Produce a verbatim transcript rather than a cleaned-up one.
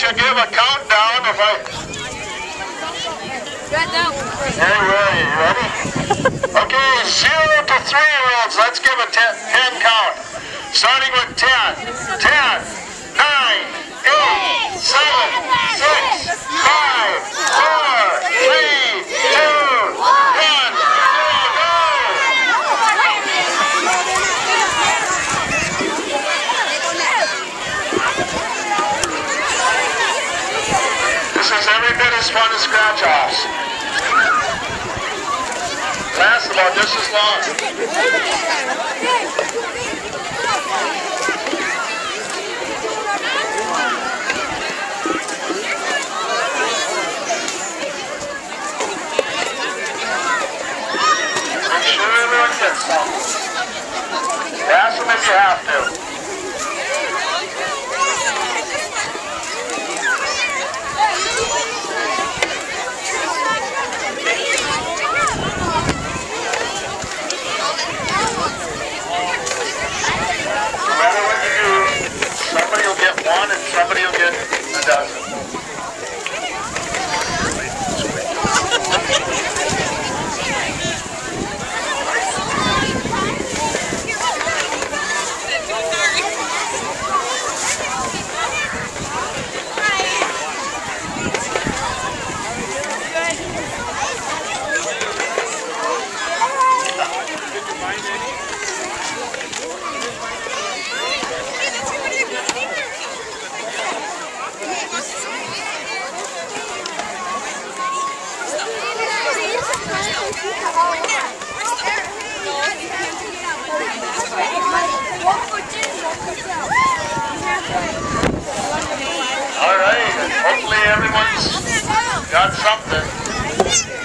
you give a countdown if I... Anyway, you ready? Okay, zero to three-year-olds, let's give a ten, ten count. Starting with ten. ten, nine, eight, seven, six, five, four, three, two, one. This is every bit as fun as scratch-offs. Lasts about just as long. Make sure everyone gets some. Pass them if you have to. Somebody will get one and somebody will get a dozen. All right, hopefully everyone's got something.